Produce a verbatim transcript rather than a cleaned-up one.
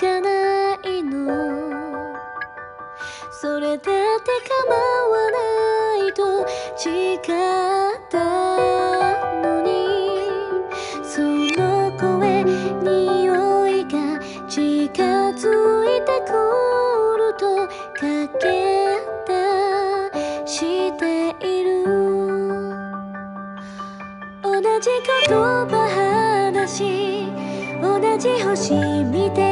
かないの。それだって構わないと誓ったのに、その声匂いが近づいてくるとかけ出している。同じ言葉話し、同じ星見て